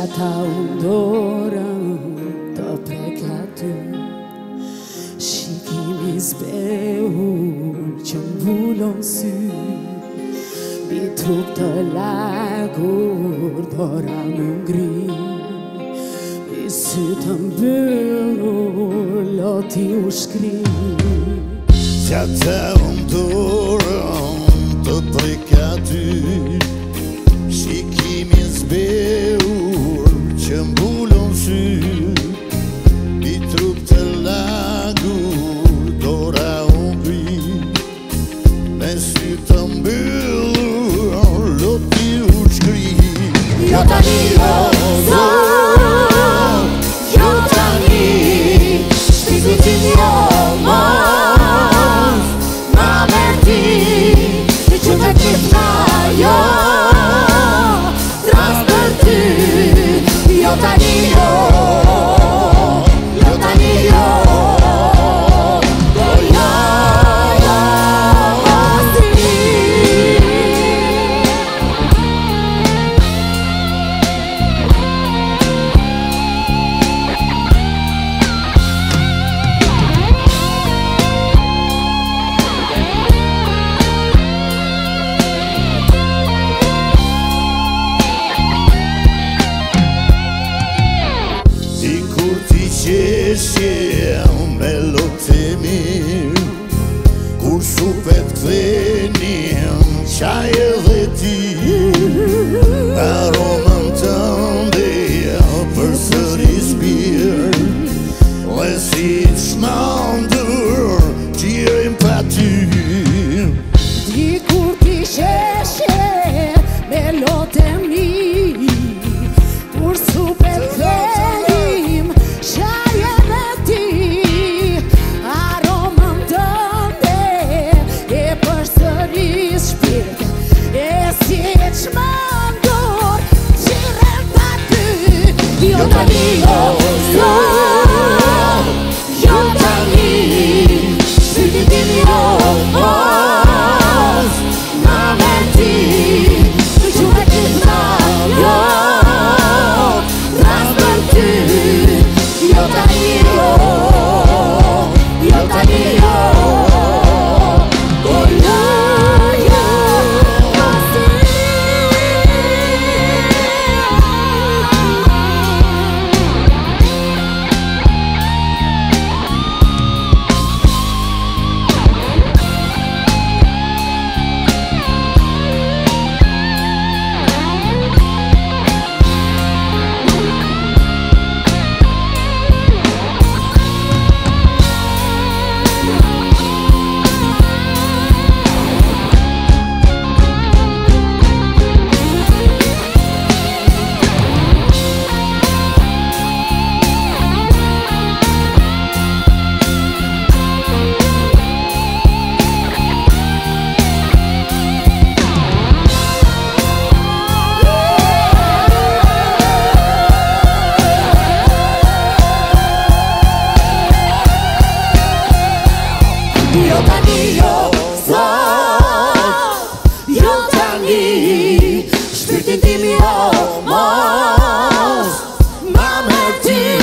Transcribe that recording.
ta unë dorën të preka ty, shikimi zbehur që mbullon sy, mbi trup të lagur dora më ngri, mbi sy të mbyllur loti u shkri. Qa ta unë dorën të preka ty, shikimi zbehur që mbullon sy, mbi trup të lagur dora u ngri, me sy të mbyllur loti u shkri. Jo tani o zot, jo tani, shpirtin tim jo mos, ma merti, në që të kipna jo, tras për ty, jo tani o, jo tani o, qeshje me lotë e mirë, kur supet kthenin qaj edhe ti, aromën tënde për sëri spirë, dhe si çmandur qirem pa ty. Dikur ti qeshje me lotë e mirë, kur supet kthenim qaj edhe ti, aromën tënde e përsëris shpirt, e si çmandur qirem pa ty. Jo tani o zot, jo tani, shpirtin tim jo mos, ma merti, në që të kipna jo, tras për ty, jo tani o, jo tani o, o jo, jo, pasi. Jo tani o zot, jo tani, shpirtin tim jo mos, ma merti,